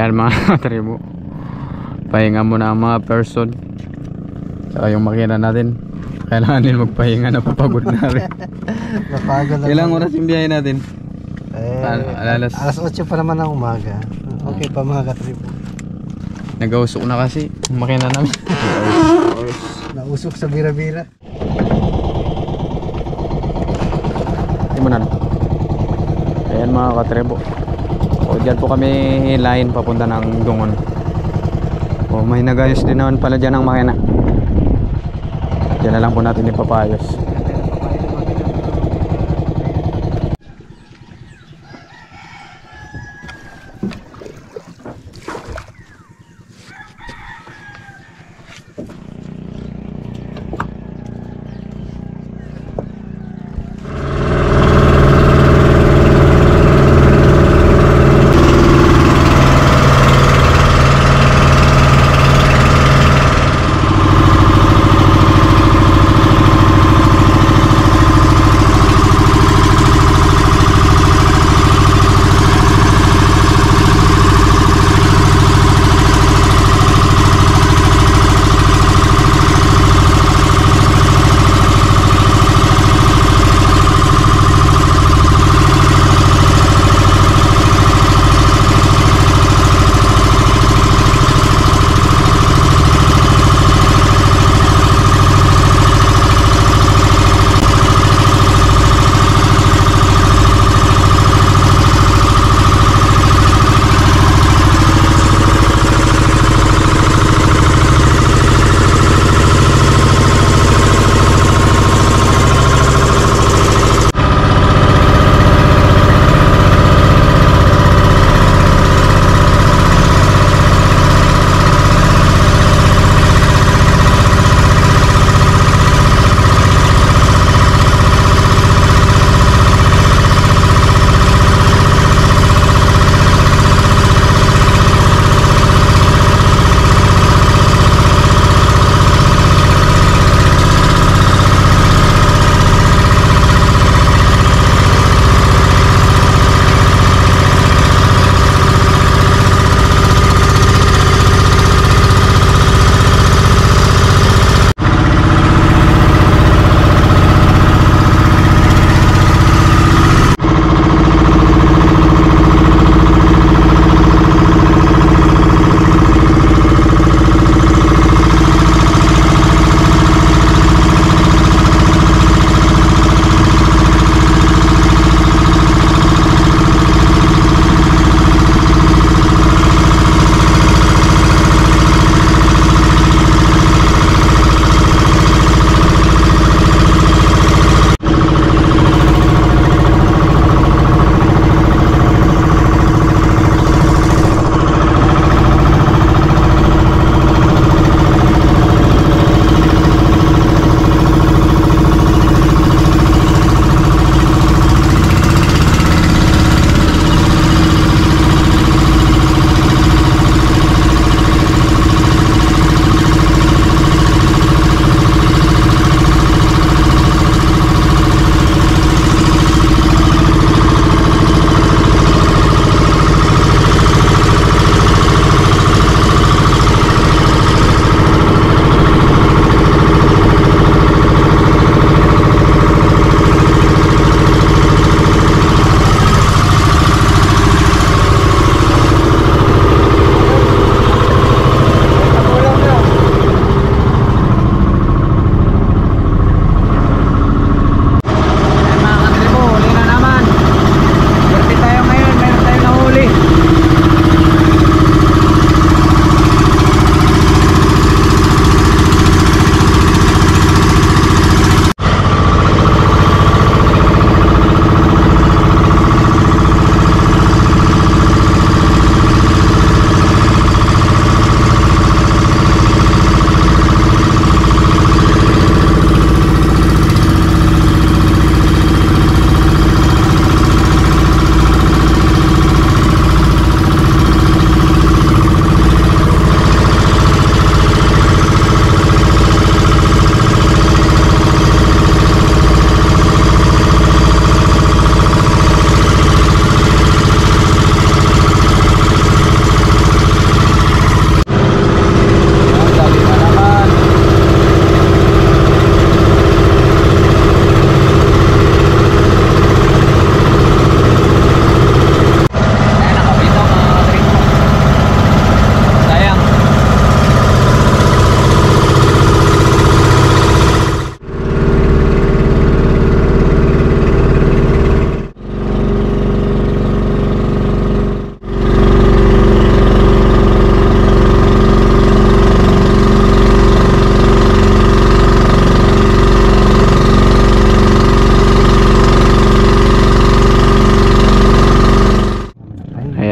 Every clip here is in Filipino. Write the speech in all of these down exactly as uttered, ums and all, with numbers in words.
Ayan mga tribo, pahinga muna ang mga person. Saka yung makina natin, kailangan din magpahinga, napapagod na rin. Napagod na. Ilang oras yung biyahe natin? Eh, alas, alas otso pa naman ng umaga. Okay pa mga katribo. Nag-ausok na kasi yung makina namin. Nausok sa bira-bira. Hindi mo na. Ayan mga katribo. O dyan po kami line papunta ng Dungon. O may nagayos din naman pala dyan ang makina. Dyan na lang po natin ipapayos.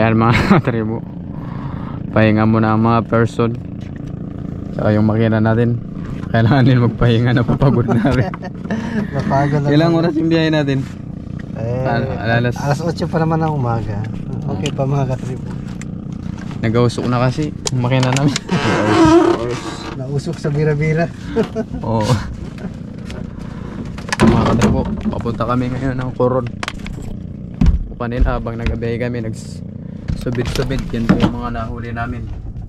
Ayan mga katribo, pahinga muna ang mga person. Saka yung makina natin, kailangan din magpahinga, napapagod na rin. Napagod na. Ilang oras yung biyahe natin? Eh, Al- alas alas otso pa naman ng umaga. Okay pa mga katribo. Nag-usok na kasi yung makina namin. Nausok sa bira-bira. Oo. Mga katribo, papunta kami ngayon ng Coron. Kanina habang nag-abiyahe kami, nagsubid-subid. Yan po yung mga nahuli namin.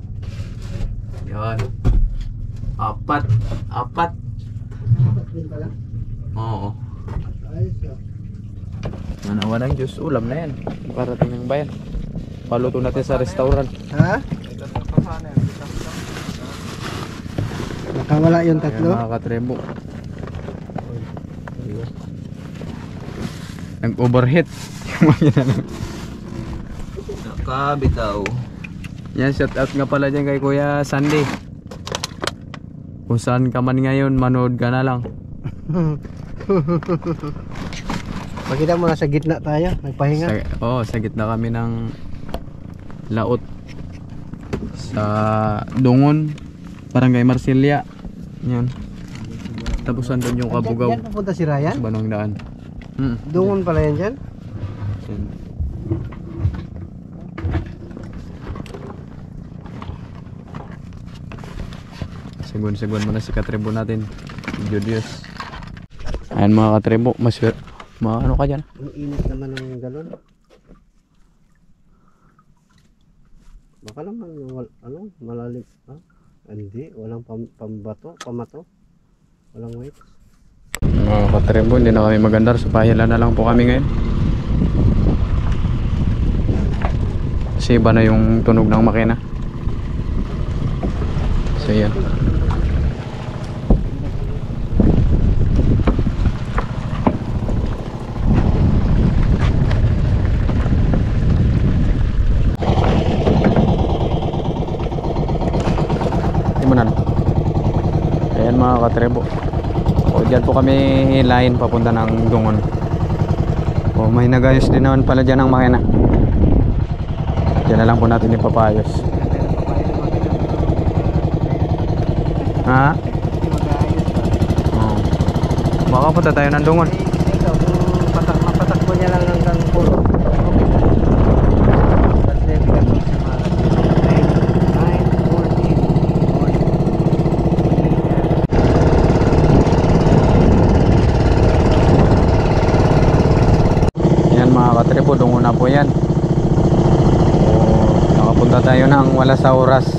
Yan. Apat. Apat. Oo. Manawa ng Diyos, ulam na yan. Parating ng bayan. Paluto natin sa restaurant. Ha? Nakawala yung tatlo? Ayan, mga katrebo. Nag-overheat yung makina namin. Nakabitaw. Yan, shout out nga pala dyan kay Kuya Sandy. Kung saan ka man ngayon, manood ka na lang. Makita mo na sa gitna tayo, nagpahinga. Sa, oh, sa gitna kami ng laot sa Dungon, Barangay Marsilia. Yan. Tapos andun yung Kabugaw. Yan pupunta si Ryan? Sa Banong Daan. Hmm. Dungon pala yan dyan? Yan. Segun-segun muna si katribo natin. Judios. Ayan mga katribo, mas mga ano ka dyan? Ang init naman ng galon. Baka naman wal, ano, malalim. Ha? Hindi, walang pam, pambato, pamato. Walang weight. Mga katribo, hindi na kami magandar. So pahila na lang po kami ngayon. Kasi iba na yung tunog ng makina. So yan. Timunan. Ayan mga katrebo. O dyan po kami line papunta ng Dungon. O may nagayos din naman pala dyan ang makina. Dyan na lang po natin ipapayos. Ha? Oh. Baka punta tayo ng Dungon. Ikaw, kung patak, mapatakbo niya lang hanggang pulo. Kasi bigat sa mga nine, fourteen, Yan mga katribo, Dungon na po yan. O, nakapunta tayo ng wala sa oras.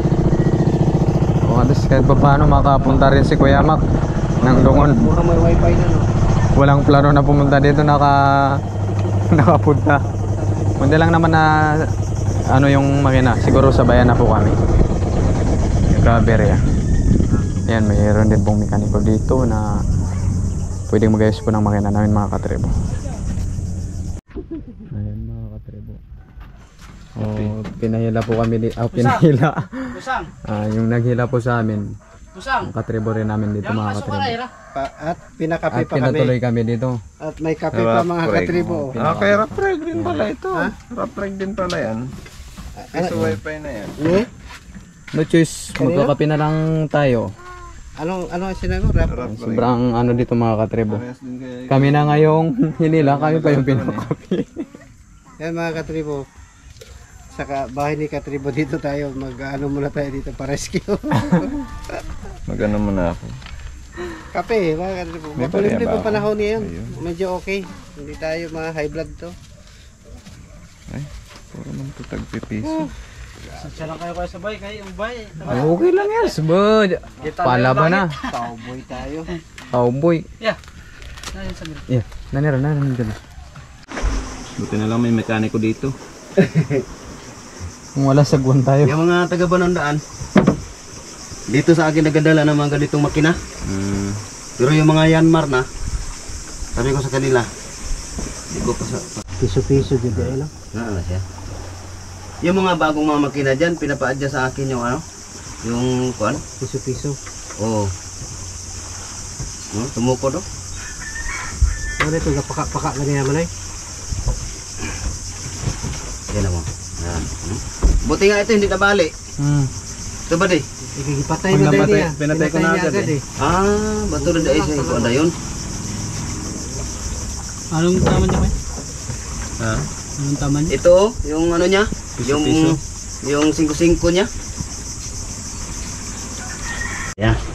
O, alas kahit pa paano makapunta rin si Kuya Mac ng Dungon. mukhang may wifi na, no? Walang plano na pumunta dito, naka nakapunta. Kundi lang naman na ano yung makina, siguro sabayan na po kami. Caberya. Yan, mayroon din pong mekaniko dito na pwedeng magayos po ng makina namin mga katribo. Ayan mga katribo. Oh, pinahila po kami dito. Oh, pinahila. Busang. Ah, yung naghila po sa amin. Busang. Ang katribo rin namin dito mga katribo. Pa, at pinakape At pa kami. pinatuloy kami dito. At may kape pa mga katribo. Ah, kay Rapreg din pala ito. Rapreg din pala yan. Sa wifi na yan. Eh? No choice, magkakape na lang tayo. Anong, ano ang sinabi mo? Rap? Sobrang ano dito mga katribo. Kami na ngayong hinila, kami pa yung pinakape. Yan mga katribo. Saka bahay ni katribo dito tayo. Mag-ano muna tayo dito pa rescue. Magano muna ako. Kape mga katribo. May Mapalimlim pariya ba ang ako? panahon niyan. Ayun. Medyo okay. Hindi tayo mga high blood to. Ay, puro man ito tagpipiso. Siya lang kayo kayo sabay. Kayo ubay. Ay, okay lang yan, subod. Palaban na. Cowboy tayo. Cowboy. Yeah. Yeah, nanira na nanira na. Buti na lang may mekaniko dito. Kung wala sagwan tayo. Yung mga taga Banondaan, dito sa akin nagadala ng mga ganitong makina. Hmm. Pero yung mga Yanmar na, sabi ko sa kanila, hindi ko pa sa... Piso-piso dito eh no? Na, ano siya? Yung mga bagong mga makina dyan, pinapaadya sa akin yung ano, yung kuan. Piso-piso. Oo. No, tumuko do. Ano ito? Napaka-paka ganyan naman ay. Yan mo. Buti nga ito hindi nabali. Hmm. Ito ba di? Ikikipatay Pag mo dahil napatay- niya. pinatay ko na niya agad eh. Ah, bato rin dahil siya. Ito na yun. Anong tama niya, May? Ha? Anong tama niya? Ito, yung ano niya, yung Piso-piso. yung singko-singko niya. Yan.